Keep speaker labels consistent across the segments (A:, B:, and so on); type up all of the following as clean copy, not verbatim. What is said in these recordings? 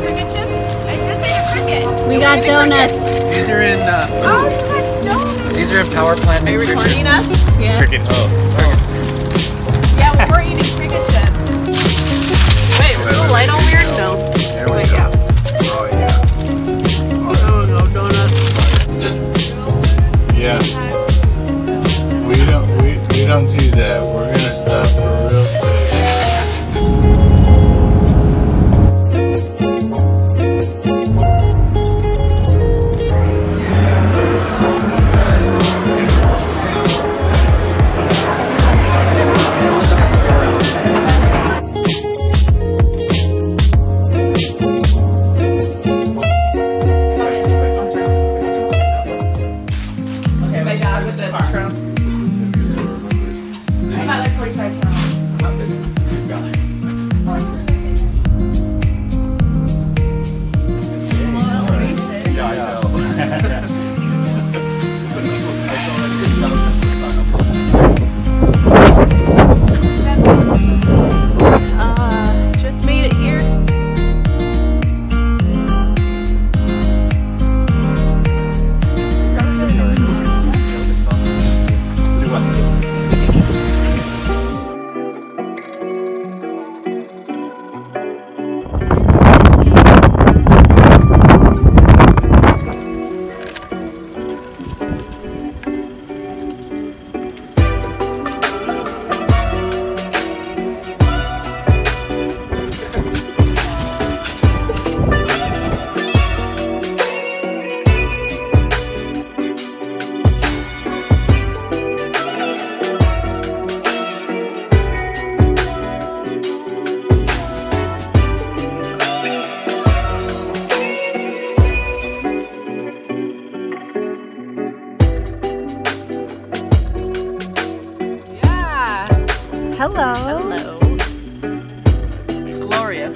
A: cricket chips? I just ate a cricket.
B: We got donuts.
C: These are in.
A: Oh, you got donuts.
C: These are in power plant.
A: Are you recording us?
B: Yeah.
C: Cricket. Oh.
A: Yeah, well, we're eating cricket chips. Wait, was the light all weird? No.
C: There we
A: Wait,
C: go.
A: yeah.
C: Oh yeah.
A: Oh no, donuts.
D: Yeah. We don't do that. We're gonna stop for real quick.
A: Just made it here. Hello. Hello. It's glorious.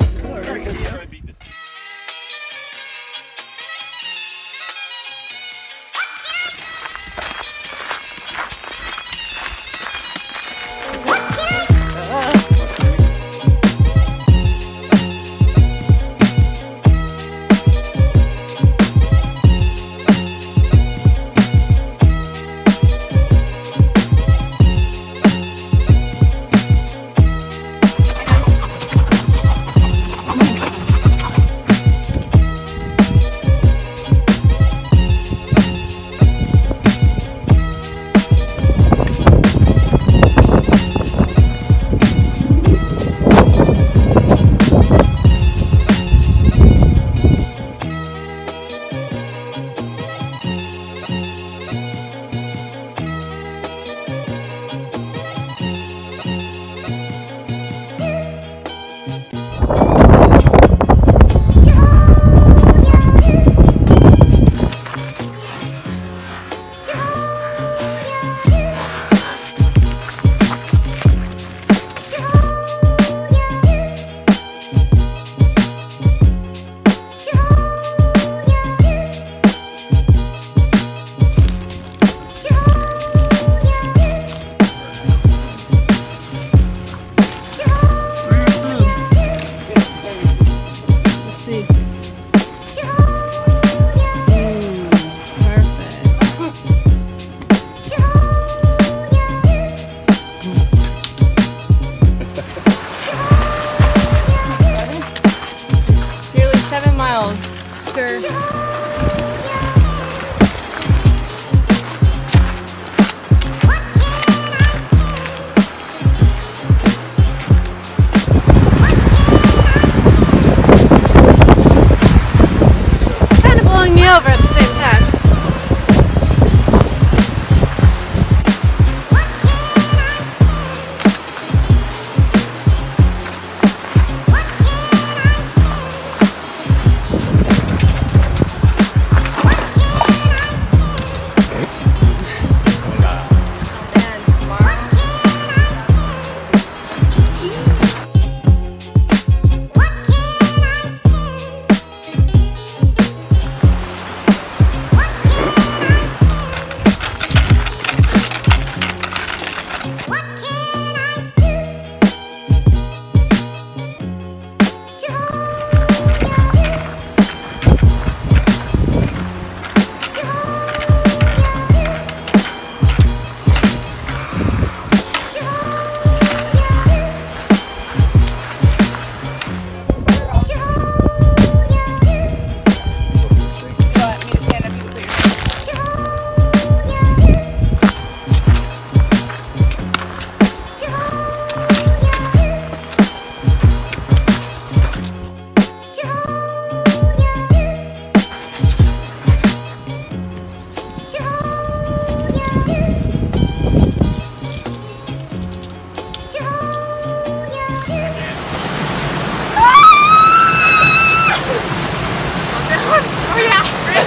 A: Sir. Kind of blowing me over at the same time.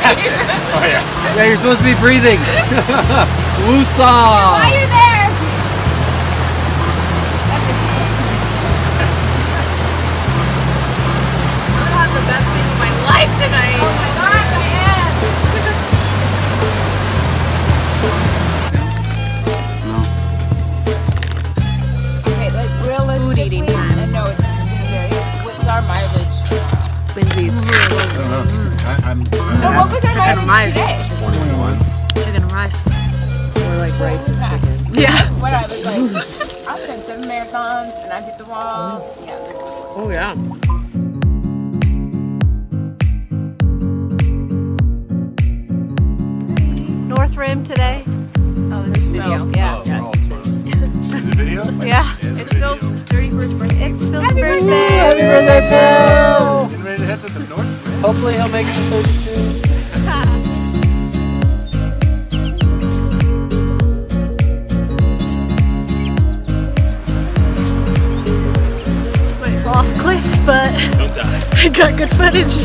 D: Oh yeah.
C: Yeah, you're supposed to be breathing. Woosah!
A: Why are you there? I'm gonna have the best thing of my life tonight. Oh my god, Diane! Okay, like realistically, and no, it's very. What's our mileage?
B: Lindsay's
D: I don't know.
A: No, what was our mileage today?
D: 21.
B: chicken and rice.
E: Or like rice and chicken.
B: Yeah.
A: What I was like, I've done 7 marathons and I hit the wall. Yeah.
E: Oh yeah.
B: North Rim today. Oh, this is video. Yeah.
D: Oh, is it video?
B: Yeah.
A: It's Phil's 31st birthday.
B: It's Phil's birthday.
C: Happy birthday, Phil!
D: Getting ready to head to the north. Rim?
C: Hopefully he'll make it to 32.
B: Might fall off a cliff, but
D: Don't die.
B: I got good footage.